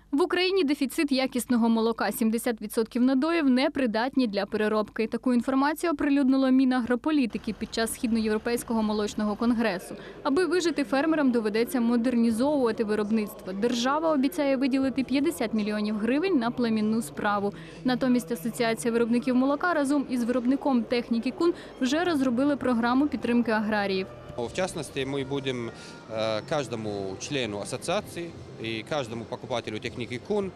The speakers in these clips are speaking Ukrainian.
В Україні дефіцит якісного молока. 70% надоїв непридатні для переробки. Таку інформацію оприлюднило Мінагрополітики під час Східноєвропейського молочного конгресу. Аби вижити, фермерам доведеться модернізовувати виробництво. Держава обіцяє виділити 50 мільйонів гривень на племінну справу. Натомість Асоціація виробників молока разом із виробником техніки Кун вже розробили програму підтримки аграріїв. В частности, мы будем каждому члену ассоциации и каждому покупателю техники Кун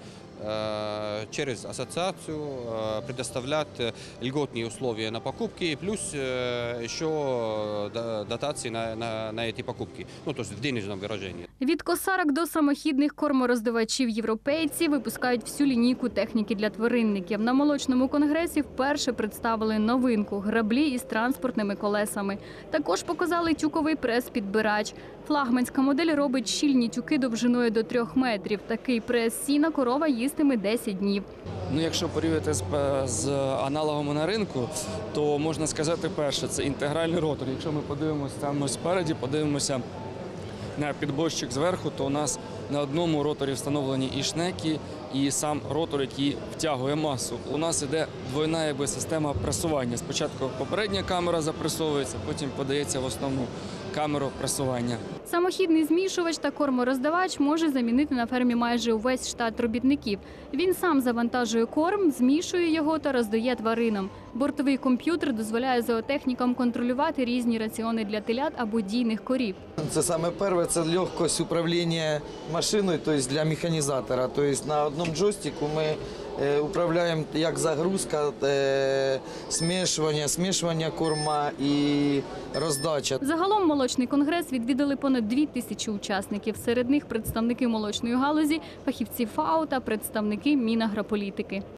через ассоциацию предоставлять льготные условия на покупки, плюс еще дотации на эти покупки, то есть в денежном выражении. Від косарок до самохідних кормороздавачів європейці випускають всю лінійку техніки для тваринників. На молочному конгресі вперше представили новинку – граблі із транспортними колесами. Також показали тюковий прес-підбирач. Флагманська модель робить щільні тюки довжиною до 3 метрів. Такий прес сіна корова їстиме 10 днів. Якщо порівняти з аналогами на ринку, то можна сказати перше – це інтегральний ротор. Якщо ми подивимося там спереді, подивимося на підборщик зверху, то у нас на одному роторі встановлені і шнеки, і сам ротор, який втягує масу. У нас іде двойна система пресування. Спочатку попередня камера запресовується, потім подається в основну камеру пресування. Самохідний змішувач та кормороздавач може замінити на фермі майже увесь штат робітників. Він сам завантажує корм, змішує його та роздає тваринам. Бортовий комп'ютер дозволяє зоотехнікам контролювати різні раціони для телят або дійних корів. Це саме перше, це легкость управління машиною, тобто для механізатора. Тобто на одному джойстику ми управляємо як загрузка, змішування корма і роздача. Загалом молочний конгрес відвідали понад 2000 учасників. Серед них представники молочної галузі, фахівці ФАО та представники Мінагрополітики.